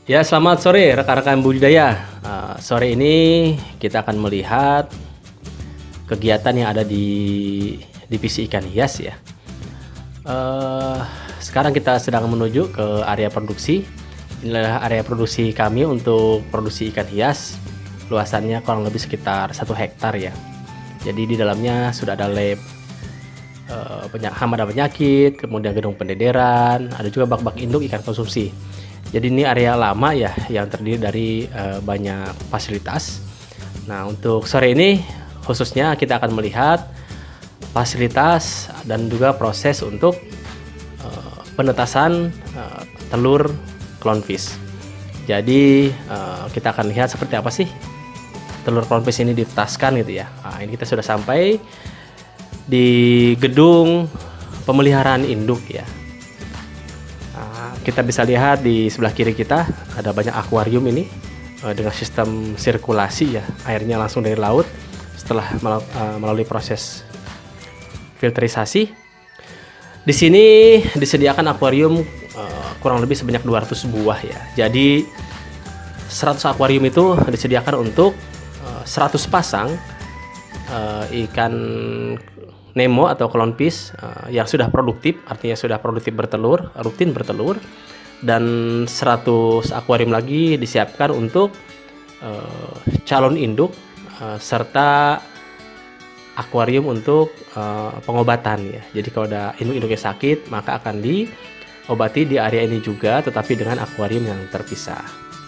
Ya, selamat sore rekan-rekan budidaya. Sore ini kita akan melihat kegiatan yang ada di divisi ikan hias ya. Sekarang kita sedang menuju ke area produksi. Inilah area produksi kami untuk produksi ikan hias. Luasannya kurang lebih sekitar 1 hektar ya. Jadi di dalamnya sudah ada lab hama dan penyakit, kemudian gedung pendederan, ada juga bak-bak induk ikan konsumsi. Jadi ini area lama ya yang terdiri dari banyak fasilitas. Nah, untuk sore ini khususnya kita akan melihat fasilitas dan juga proses untuk penetasan telur clownfish. Jadi kita akan lihat seperti apa sih telur clownfish ini ditetaskan gitu ya. Nah, ini kita sudah sampai di gedung pemeliharaan induk ya. Kita bisa lihat di sebelah kiri kita ada banyak akuarium ini dengan sistem sirkulasi ya, airnya langsung dari laut setelah melalui proses filterisasi. Di sini disediakan akuarium kurang lebih sebanyak 200 buah ya. Jadi 100 akuarium itu disediakan untuk 100 pasang ikan Nemo atau clownfish yang sudah produktif, artinya sudah produktif bertelur, rutin bertelur, dan 100 akuarium lagi disiapkan untuk calon induk serta akuarium untuk pengobatan ya. Jadi kalau ada induk-induk yang sakit maka akan diobati di area ini juga, tetapi dengan akuarium yang terpisah.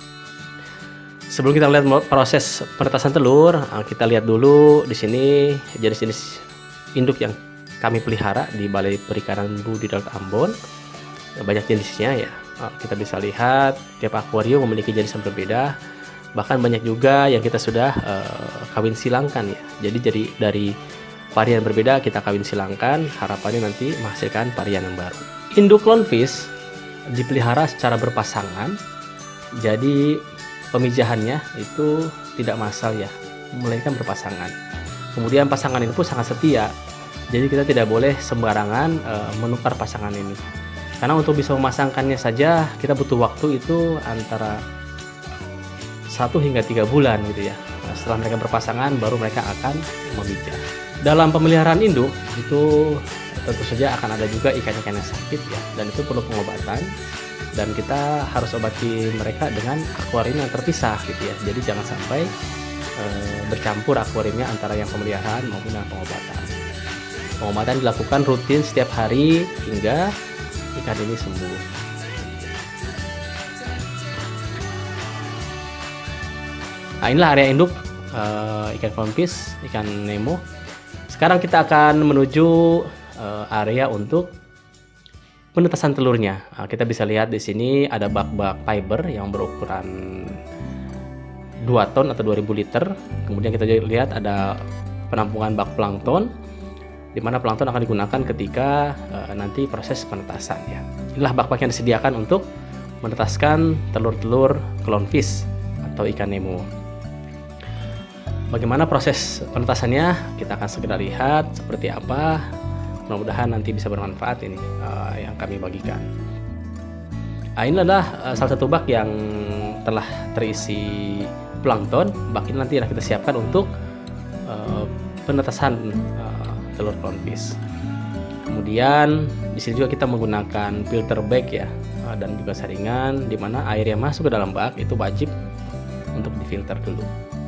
Sebelum kita lihat proses penetasan telur, kita lihat dulu di sini jenis-jenis induk yang kami pelihara di Balai Perikanan Budidaya Ambon. Banyak jenisnya ya. Kita bisa lihat tiap akuarium memiliki jenis yang berbeda. Bahkan banyak juga yang kita sudah kawin silangkan ya. Jadi dari varian berbeda kita kawin silangkan, harapannya nanti menghasilkan varian yang baru. Induk clownfish dipelihara secara berpasangan. Jadi pemijahannya itu tidak massal ya, melainkan berpasangan. Kemudian pasangan ini pun sangat setia, jadi kita tidak boleh sembarangan menukar pasangan ini, karena untuk bisa memasangkannya saja kita butuh waktu itu antara 1 hingga 3 bulan gitu ya. Nah, setelah mereka berpasangan baru mereka akan memijah. Dalam pemeliharaan induk itu tentu saja akan ada juga ikan-ikan yang sakit ya, dan itu perlu pengobatan, dan kita harus obati mereka dengan akuarium yang terpisah gitu ya. Jadi jangan sampai bercampur akuariumnya antara yang pemeliharaan maupun yang pengobatan. Pengobatan dilakukan rutin setiap hari hingga ikan ini sembuh. Nah, inilah area induk ikan clownfish, ikan Nemo. Sekarang kita akan menuju area untuk penetasan telurnya. Nah, kita bisa lihat di sini ada bak-bak fiber yang berukuran 2 ton atau 2000 liter. Kemudian kita lihat ada penampungan bak plankton, di mana plankton akan digunakan ketika nanti proses penetasan ya. Inilah bak-bak yang disediakan untuk menetaskan telur-telur clownfish atau ikan Nemo. Bagaimana proses penetasannya? Kita akan segera lihat seperti apa. Mudah-mudahan nanti bisa bermanfaat ini yang kami bagikan. Nah, ini adalah salah satu bak yang telah terisi plankton. Bak ini nanti kita siapkan untuk penetasan telur clownfish. Kemudian di sini juga kita menggunakan filter bag ya, dan juga saringan, di mana air yang masuk ke dalam bak itu wajib untuk difilter dulu.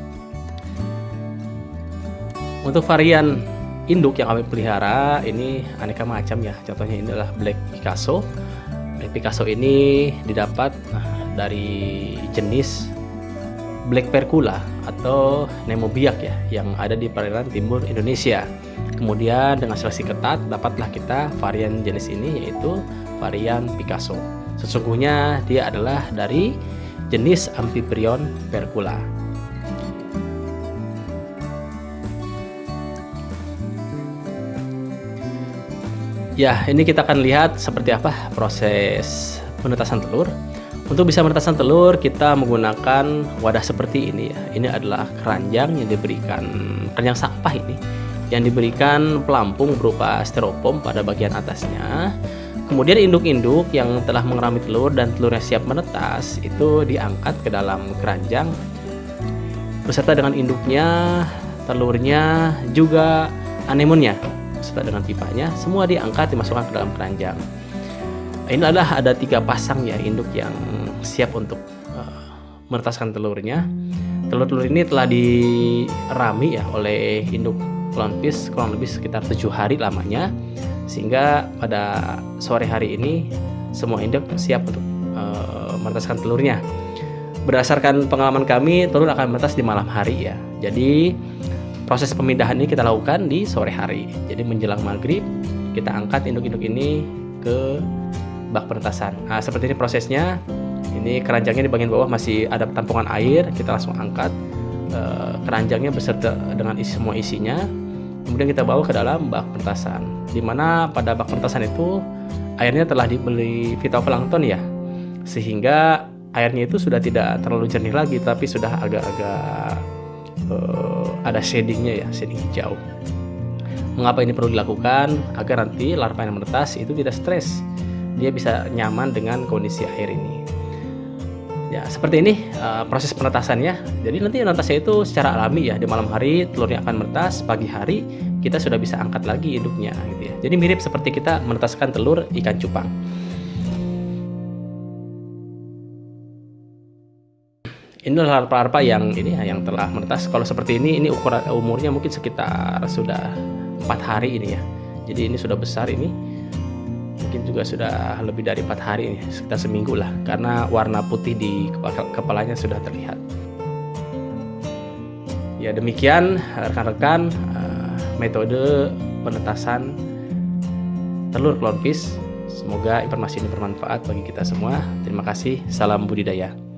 Untuk varian induk yang kami pelihara ini aneka macam ya. Contohnya ini adalah Black Picasso. Black Picasso ini didapat dari jenis Black Percula atau Nemo biak ya, yang ada di perairan timur Indonesia. Kemudian dengan seleksi ketat dapatlah kita varian jenis ini, yaitu varian Picasso. Sesungguhnya dia adalah dari jenis Amphiprion percula. Ya, ini kita akan lihat seperti apa proses penetasan telur. Untuk bisa menetasan telur, kita menggunakan wadah seperti ini ya. Ini adalah keranjang yang diberikan, keranjang sampah ini, yang diberikan pelampung berupa styrofoam pada bagian atasnya. Kemudian induk-induk yang telah mengerami telur dan telurnya siap menetas itu diangkat ke dalam keranjang beserta dengan induknya, telurnya, juga anemonnya beserta dengan pipanya. Semua diangkat, dimasukkan ke dalam keranjang. Ini adalah ada 3 pasang ya induk yang siap untuk menetaskan telurnya. Telur-telur ini telah dirami ya oleh induk clownfish kurang lebih sekitar 7 hari lamanya, sehingga pada sore hari ini semua induk siap untuk menetaskan telurnya. Berdasarkan pengalaman kami, telur akan menetas di malam hari ya. Jadi proses pemindahan ini kita lakukan di sore hari. Jadi menjelang maghrib kita angkat induk-induk ini ke bak penetasan. Nah, seperti ini prosesnya. Ini keranjangnya di bagian bawah masih ada tampungan air, kita langsung angkat keranjangnya beserta dengan semua isinya. Kemudian kita bawa ke dalam bak penetasan, dimana pada bak penetasan itu airnya telah diberi fitoplankton ya, sehingga airnya itu sudah tidak terlalu jernih lagi, tapi sudah agak-agak ada shadingnya ya, shading hijau. Mengapa ini perlu dilakukan? Agar nanti larva yang menetas itu tidak stres, dia bisa nyaman dengan kondisi air ini. Ya, seperti ini proses penetasannya. Jadi nanti menetasnya itu secara alami ya. Di malam hari telurnya akan menetas, pagi hari kita sudah bisa angkat lagi induknya gitu ya. Jadi mirip seperti kita menetaskan telur ikan cupang. Ini larva-larva yang ini ya, yang telah menetas. Kalau seperti ini ukuran umurnya mungkin sekitar sudah 4 hari ini ya. Jadi ini sudah besar ini. Mungkin juga sudah lebih dari 4 hari ini, sekitar seminggu lah, karena warna putih di kepalanya sudah terlihat. Ya demikian rekan-rekan metode penetasan telur clownfish. Semoga informasi ini bermanfaat bagi kita semua. Terima kasih, salam budidaya.